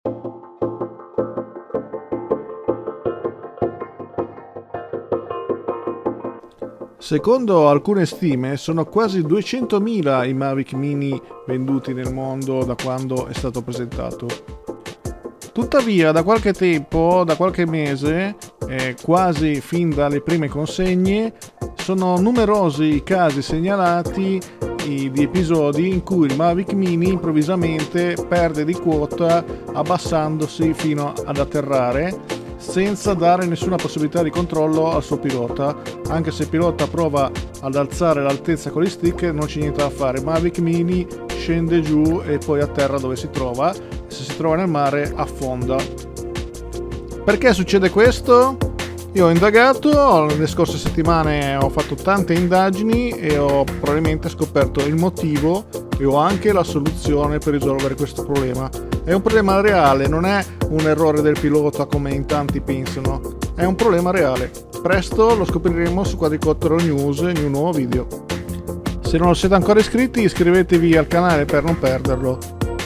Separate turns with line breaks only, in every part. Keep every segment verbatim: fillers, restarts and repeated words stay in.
Secondo alcune stime sono quasi duecentomila i Mavic Mini venduti nel mondo da quando è stato presentato. Tuttavia da qualche tempo, da qualche mese, eh, quasi fin dalle prime consegne, sono numerosi i casi segnalati i, di episodi in cui il Mavic Mini improvvisamente perde di quota abbassandosi fino ad atterrare, senza dare nessuna possibilità di controllo al suo pilota. Anche se il pilota prova ad alzare l'altezza con gli stick, non c'è niente da fare. Mavic Mini scende giù e poi atterra dove si trova. Se si trova nel mare affonda. Perché succede questo? Io ho indagato, nelle scorse settimane ho fatto tante indagini e ho probabilmente scoperto il motivo e ho anche la soluzione per risolvere questo problema. È un problema reale, non è un errore del pilota come in tanti pensano, è un problema reale. Presto lo scopriremo su Quadricottero News in un nuovo video. Se non siete ancora iscritti, iscrivetevi al canale per non perderlo.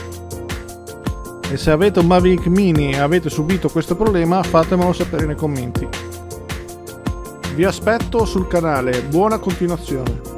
E se avete un Mavic Mini e avete subito questo problema, fatemelo sapere nei commenti. Vi aspetto sul canale, buona continuazione!